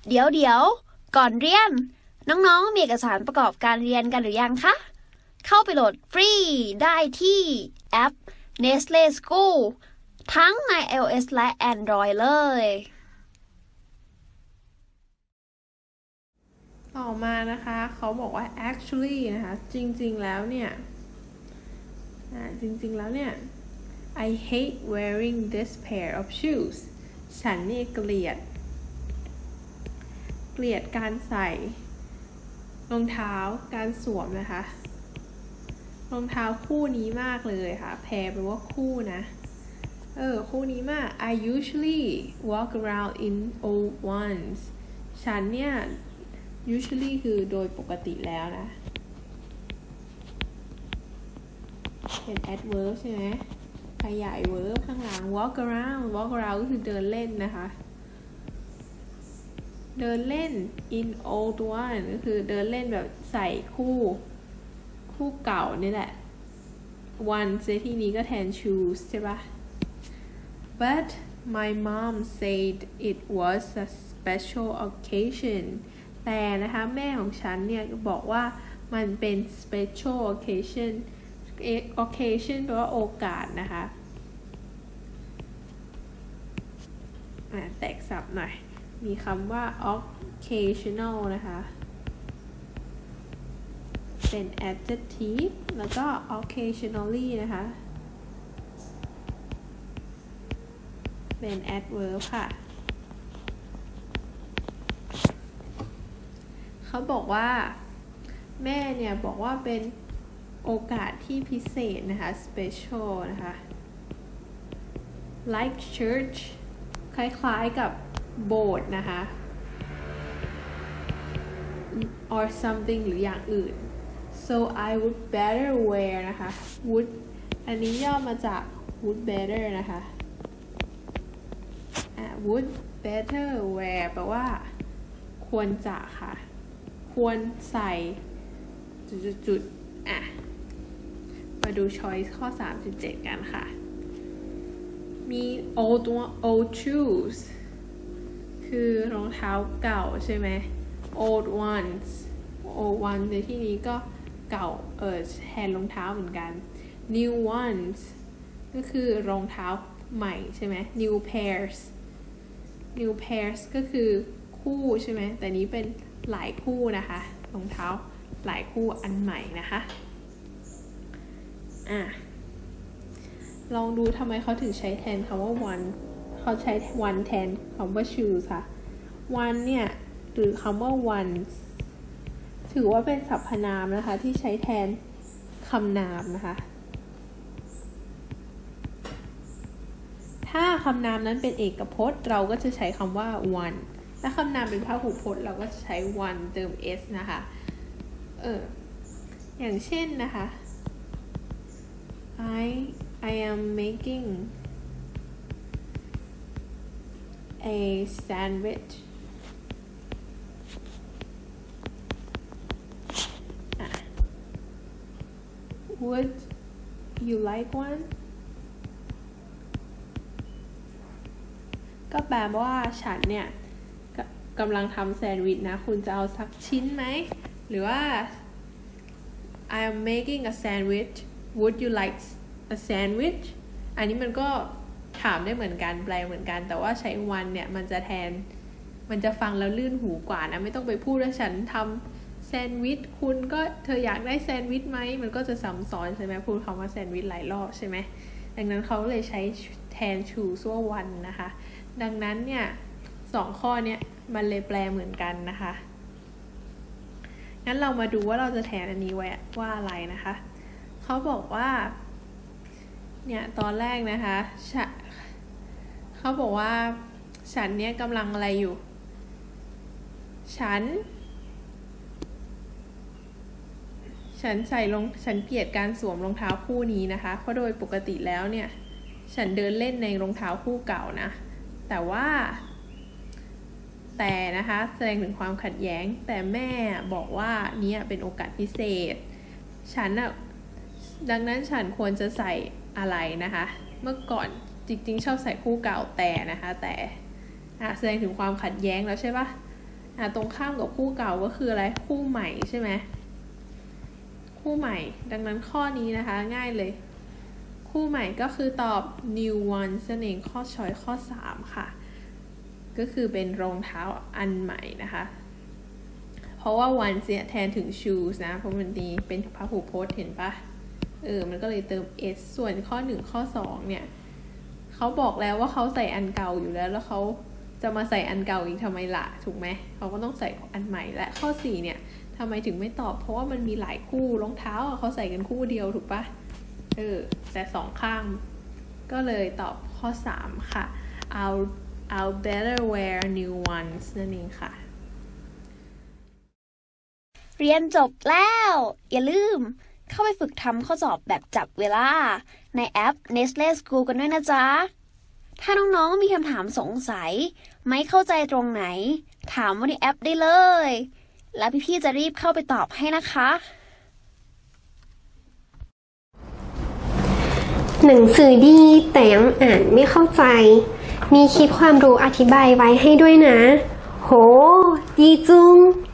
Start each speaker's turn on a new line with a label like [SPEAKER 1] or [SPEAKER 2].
[SPEAKER 1] เดี๋ยวก่อนเรียนน้องๆมีเอกสารประกอบการเรียนกันหรือยังคะเข้าไปโหลดฟรีได้ที่แอป Nestle School ทั้งใน iOS และ Android เลย
[SPEAKER 2] ต่อมานะคะเขาบอกว่า actually นะคะจริงๆแล้วเนี่ยI hate wearing this pair of shoes ฉันเนี่ยเกลียดการใส่รองเท้าการสวมนะคะรองเท้าคู่นี้มากเลยค่ะแพรแปลว่าคู่นะคู่นี้มาก I usually walk around in old ones ฉันเนี่ย usually คือโดยปกติแล้วนะเป็น adverb ใช่ไหมขยาย verb ข้างหลัง walk around ก็คือเดินเล่นนะคะเดินเล่น in old one ก็คือเดินเล่นแบบใส่คู่เก่านี่แหละ one ในที่นี้ก็แทน shoes ใช่ปะ but my mom said it was a special occasion แต่นะคะแม่ของฉันเนี่ยบอกว่ามันเป็น special occasion แปลว่าโอกาสนะคะแตกศัพท์หน่อยมีคำว่า occasional นะคะเป็น adjective แล้วก็ occasionally นะคะเป็น adverb ค่ะเขาบอกว่าแม่เนี่ยบอกว่าเป็นโอกาสที่พิเศษนะคะ special นะคะ like church คล้ายๆกับโบสถ์นะคะ or something หรืออย่างอื่น so I would better wear นะคะ would อันนี้ย่อมาจาก would better นะคะ would better wear แปลว่าควรจะค่ะควรใส่จุดมาดู choice ข้อ 37 กันค่ะมี old shoes คือรองเท้าเก่าใช่ไหม old ones ในที่นี้ก็เก่าแทนรองเท้าเหมือนกัน new ones ก็คือรองเท้าใหม่ใช่ไหม new pairs ก็คือคู่ใช่ไหมแต่นี้เป็นหลายคู่นะคะรองเท้าหลายคู่อันใหม่นะคะลองดูทำไมเขาถึงใช้แทนคำว่า one เขาใช้ one แทนคำว่า shoes ค่ะ one เนี่ยหรือคำว่า ones ถือว่าเป็นสรรพนามนะคะที่ใช้แทนคำนามนะคะถ้าคำนามนั้นเป็นเอกพจน์เราก็จะใช้คำว่า one ถ้าคำนามเป็นพหูพจน์เราก็จะใช้ one เติม s นะคะอย่างเช่นนะคะ I am making a sandwich would you like one ก็แปลว่าฉันเนี่ยกำลังทำแซนด์วิชนะคุณจะเอาสักชิ้นไหมหรือว่า I am making a sandwich would you like a sandwich อันนี้มันก็ถามได้เหมือนกันแปลเหมือนกันแต่ว่าใช้ one เนี่ยมันจะฟังแล้วลื่นหูกว่านะไม่ต้องไปพูดว่าฉันทำแซนด์วิชคุณก็เธออยากได้แซนด์วิชไหมมันก็จะซ้ำซ้อนใช่ไหมพูดคำว่าแซนด์วิชหลายรอบใช่ไหมดังนั้นเขาเลยใช้แทน choose ว่า one นะคะดังนั้นเนี่ย2ข้อเนี้ยมันเลยแปลเหมือนกันนะคะงั้นเรามาดูว่าเราจะแทนอันนี้ไว้ว่าอะไรนะคะเขาบอกว่าเนี่ยตอนแรกนะคะเขาบอกว่าฉันเนี่ยกำลังอะไรอยู่ฉันเกลียดการสวมรองเท้าคู่นี้นะคะเพราะโดยปกติแล้วเนี่ยฉันเดินเล่นในรองเท้าคู่เก่านะแต่นะคะแสดงถึงความขัดแย้งแต่แม่บอกว่านี่เป็นโอกาสพิเศษดังนั้นฉันควรจะใส่อะไรนะคะเมื่อก่อนจริงๆชอบใส่คู่เก่าแต่นะคะแต่แสดงถึงความขัดแย้งแล้วใช่ปะตรงข้ามกับคู่เก่าก็คืออะไรคู่ใหม่ใช่ไหมคู่ใหม่ดังนั้นข้อนี้นะคะง่ายเลยคู่ใหม่ก็คือตอบ new ones นั่นเองข้อช้อยข้อ3ค่ะก็คือเป็นรองเท้าอันใหม่นะคะเพราะว่า ones เนี่ยแทนถึง shoes นะเพราะมันดีเป็นพหูพจน์เห็นปะมันก็เลยเติม s ส่วนข้อ1ข้อ2เนี่ยเขาบอกแล้วว่าเขาใส่อันเก่าอยู่แล้วเขาจะมาใส่อันเก่าอีกทำไมล่ะถูกไหมเขาก็ต้องใส่อันใหม่และข้อ4เนี่ยทำไมถึงไม่ตอบเพราะว่ามันมีหลายคู่รองเท้าเขาใส่กันคู่เดียวถูกปะแต่2ข้างก็เลยตอบข้อ3ค่ะ I'll better wear new ones นั่นเองค่ะ
[SPEAKER 1] เรียนจบแล้วอย่าลืมเข้าไปฝึกทำข้อสอบแบบจับเวลาในแอป Nestle School กันด้วยนะจ๊ะถ้าน้องๆมีคำถามสงสัยไม่เข้าใจตรงไหนถามว่าในแอปได้เลยแล้วพี่ๆจะรีบเข้าไปตอบให้นะคะ
[SPEAKER 3] หนังสือดีแต่ยังอ่านไม่เข้าใจมีคลิปความรู้อธิบายไว้ให้ด้วยนะโหดีจุง